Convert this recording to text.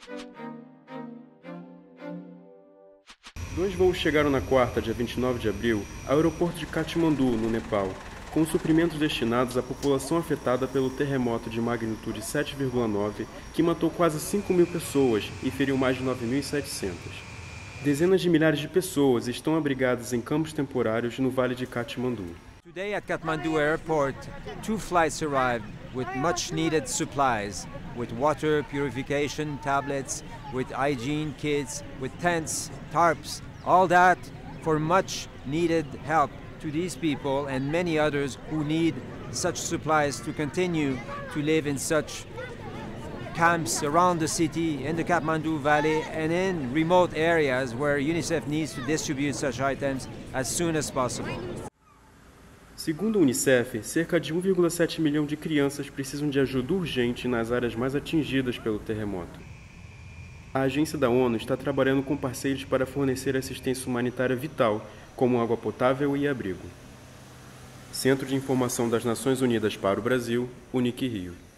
Dois voos chegaram na quarta, dia 29 de abril, ao aeroporto de Katmandu, no Nepal, com suprimentos destinados à população afetada pelo terremoto de magnitude 7,9, que matou quase 5.000 pessoas e feriu mais de 9.700. Dezenas de milhares de pessoas estão abrigadas em campos temporários no Vale de Katmandu. Today at Kathmandu Airport, 2 flights arrived with much needed supplies, with water purification tablets, with hygiene kits, with tents, tarps, all that for much needed help to these people and many others who need such supplies to continue to live in such camps around the city, in the Kathmandu Valley and in remote areas where UNICEF needs to distribute such items as soon as possible. Segundo a Unicef, cerca de 1,7 milhão de crianças precisam de ajuda urgente nas áreas mais atingidas pelo terremoto. A agência da ONU está trabalhando com parceiros para fornecer assistência humanitária vital, como água potável e abrigo. Centro de Informação das Nações Unidas para o Brasil, Unic Rio.